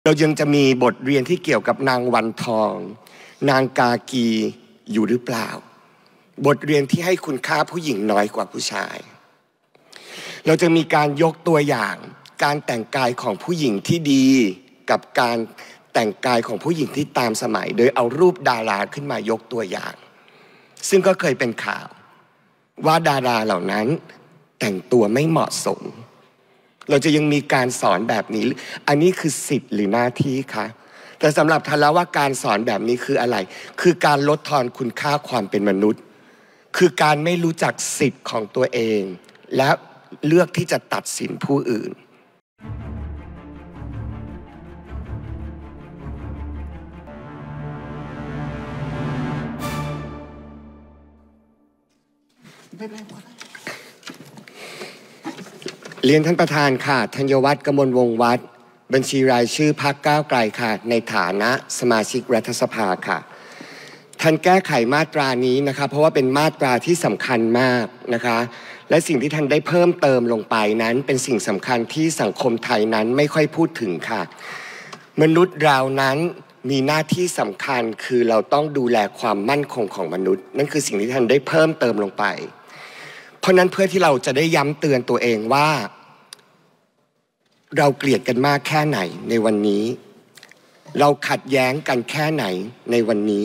เรายังจะมีบทเรียนที่เกี่ยวกับนางวันทองนางกากีอยู่หรือเปล่าบทเรียนที่ให้คุณค่าผู้หญิงน้อยกว่าผู้ชายเราจะมีการยกตัวอย่างการแต่งกายของผู้หญิงที่ดีกับการแต่งกายของผู้หญิงที่ตามสมัยโดยเอารูปดาราขึ้นมายกตัวอย่างซึ่งก็เคยเป็นข่าวว่าดาราเหล่านั้นแต่งตัวไม่เหมาะสมเราจะยังมีการสอนแบบนี้อันนี้คือสิทธิ์หรือหน้าที่คะแต่สำหรับทันแล้วว่าการสอนแบบนี้คืออะไรคือการลดทอนคุณค่าความเป็นมนุษย์คือการไม่รู้จักสิทธิ์ของตัวเองและเลือกที่จะตัดสินผู้อื่นเรียนท่านประธานค่ะธัญวัฒน์ กมลวงศ์วัฒน์บัญชีรายชื่อพรรคก้าวไกลค่ะในฐานะสมาชิกรัฐสภาค่ะท่านแก้ไขมาตรานี้นะคะเพราะว่าเป็นมาตราที่สำคัญมากนะคะและสิ่งที่ท่านได้เพิ่มเติมลงไปนั้นเป็นสิ่งสำคัญที่สังคมไทยนั้นไม่ค่อยพูดถึงค่ะมนุษย์เรานั้นมีหน้าที่สำคัญคือเราต้องดูแลความมั่นคงของมนุษย์นั่นคือสิ่งที่ท่านได้เพิ่มเติมลงไปเพราะนั้นเพื่อที่เราจะได้ย้ำเตือนตัวเองว่าเราเกลียดกันมากแค่ไหนในวันนี้เราขัดแย้งกันแค่ไหนในวันนี้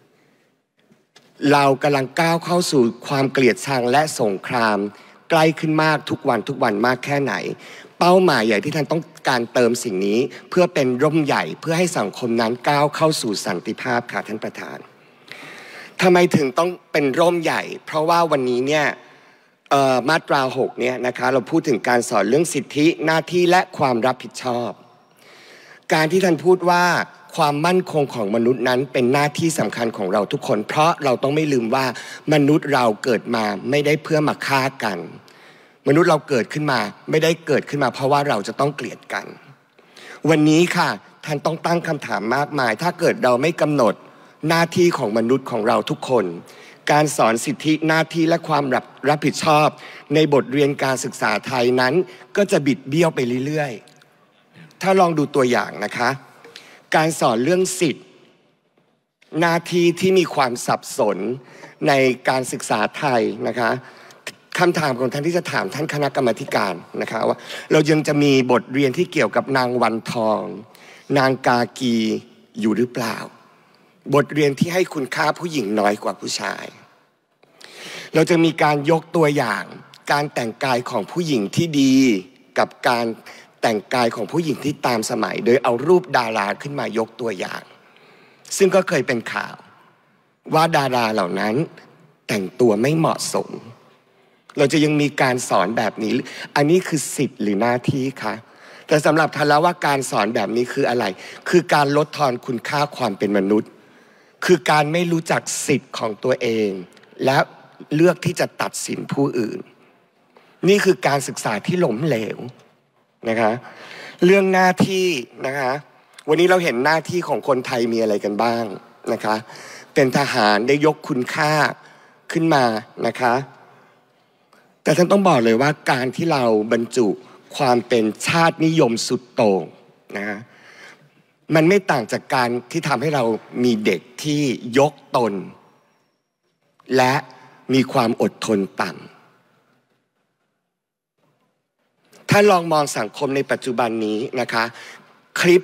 เรากำลังก้าวเข้าสู่ความเกลียดชังและสงครามใกล้ขึ้นมากทุกวันมากแค่ไหนเป้าหมายใหญ่ที่ท่านต้องการเติมสิ่งนี้เพื่อเป็นร่มใหญ่เพื่อให้สังคมนั้นก้าวเข้าสู่สันติภาพค่ะท่านประธานทำไมถึงต้องเป็นร่มใหญ่เพราะว่าวันนี้เนี่ยมาตรา 6เนี่ยนะคะเราพูดถึงการสอนเรื่องสิทธิหน้าที่และความรับผิดชอบการที่ท่านพูดว่าความมั่นคงของมนุษย์นั้นเป็นหน้าที่สำคัญของเราทุกคนเพราะเราต้องไม่ลืมว่ามนุษย์เราเกิดมาไม่ได้เพื่อมาฆ่ากันมนุษย์เราเกิดขึ้นมาไม่ได้เกิดขึ้นมาเพราะว่าเราจะต้องเกลียดกันวันนี้ค่ะท่านต้องตั้งคำถามมากมายถ้าเกิดเราไม่กำหนดหน้าที่ของมนุษย์ของเราทุกคนการสอนสิทธิหน้าที่และความรับผิดชอบในบทเรียนการศึกษาไทยนั้นก็จะบิดเบี้ยวไปเรื่อยๆถ้าลองดูตัวอย่างนะคะการสอนเรื่องสิทธิหน้าที่ที่มีความสับสนในการศึกษาไทยนะคะคำถามของท่านที่จะถามท่านคณะกรรมาการนะคะว่าเรายังจะมีบทเรียนที่เกี่ยวกับนางวันทองนางกากีอยู่หรือเปล่าบทเรียนที่ให้คุณค่าผู้หญิงน้อยกว่าผู้ชายเราจะมีการยกตัวอย่างการแต่งกายของผู้หญิงที่ดีกับการแต่งกายของผู้หญิงที่ตามสมัยโดยเอารูปดาราขึ้นมายกตัวอย่างซึ่งก็เคยเป็นข่าวว่าดาราเหล่านั้นแต่งตัวไม่เหมาะสมเราจะยังมีการสอนแบบนี้อันนี้คือสิทธิ์หรือหน้าที่คะแต่สำหรับทันแล้วว่าการสอนแบบนี้คืออะไรคือการลดทอนคุณค่าความเป็นมนุษย์คือการไม่รู้จักสิทธิ์ของตัวเองและเลือกที่จะตัดสินผู้อื่นนี่คือการศึกษาที่ล้มเหลวนะคะเรื่องหน้าที่นะคะวันนี้เราเห็นหน้าที่ของคนไทยมีอะไรกันบ้างนะคะเป็นทหารได้ยกคุณค่าขึ้นมานะคะแต่ท่านต้องบอกเลยว่าการที่เราบรรจุความเป็นชาตินิยมสุดโต่งนะมันไม่ต่างจากการที่ทำให้เรามีเด็กที่ยกตนและมีความอดทนต่ำถ้าลองมองสังคมในปัจจุบันนี้นะคะคลิป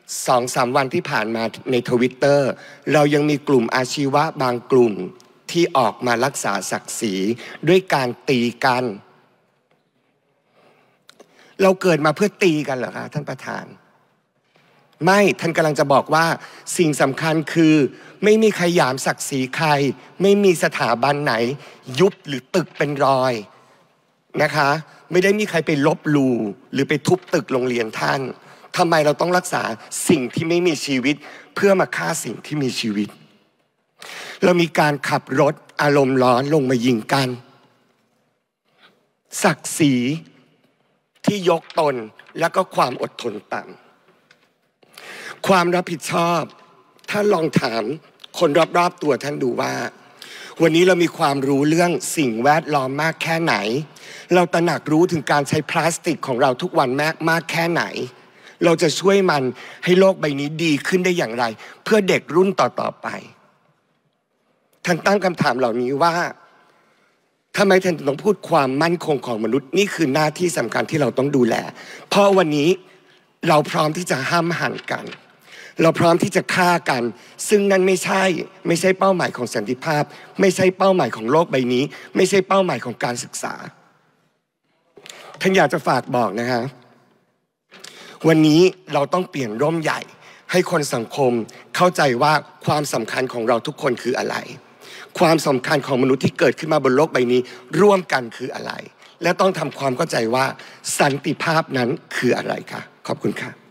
2-3 วันที่ผ่านมาใน Twitter เรายังมีกลุ่มอาชีวะบางกลุ่มที่ออกมารักษาศักดิ์ศรีด้วยการตีกันเราเกิดมาเพื่อตีกันเหรอคะท่านประธานไม่ท่านกำลังจะบอกว่าสิ่งสำคัญคือไม่มีใครหยามศักดิ์ศรีใครไม่มีสถาบันไหนยุบหรือตึกเป็นรอยนะคะไม่ได้มีใครไปลบหลู่หรือไปทุบตึกโรงเรียนท่านทำไมเราต้องรักษาสิ่งที่ไม่มีชีวิตเพื่อมาฆ่าสิ่งที่มีชีวิตเรามีการขับรถอารมณ์ร้อนลงมายิงกันศักดิ์ศรีที่ยกตนแล้วก็ความอดทนต่ำความรับผิดชอบถ้าลองถามคนรอบๆตัวท่านดูว่าวันนี้เรามีความรู้เรื่องสิ่งแวดล้อมมากแค่ไหนเราตระหนักรู้ถึงการใช้พลาสติกของเราทุกวันมากแค่ไหนเราจะช่วยมันให้โลกใบนี้ดีขึ้นได้อย่างไรเพื่อเด็กรุ่นต่อๆไปท่านตั้งคำถามเหล่านี้ว่าทำไมท่านต้องพูดความมั่นคงของมนุษย์นี่คือหน้าที่สำคัญที่เราต้องดูแลเพราะวันนี้เราพร้อมที่จะห้ามหันกันเราพร้อมที่จะฆ่ากันซึ่งนั่นไม่ใช่เป้าหมายของสันติภาพไม่ใช่เป้าหมายของโลกใบนี้ไม่ใช่เป้าหมายของการศึกษาท่านอยากจะฝากบอกนะฮะวันนี้เราต้องเปลี่ยนร่มใหญ่ให้คนสังคมเข้าใจว่าความสำคัญของเราทุกคนคืออะไรความสำคัญของมนุษย์ที่เกิดขึ้นมาบนโลกใบนี้ร่วมกันคืออะไรและต้องทำความเข้าใจว่าสันติภาพนั้นคืออะไรคะขอบคุณค่ะ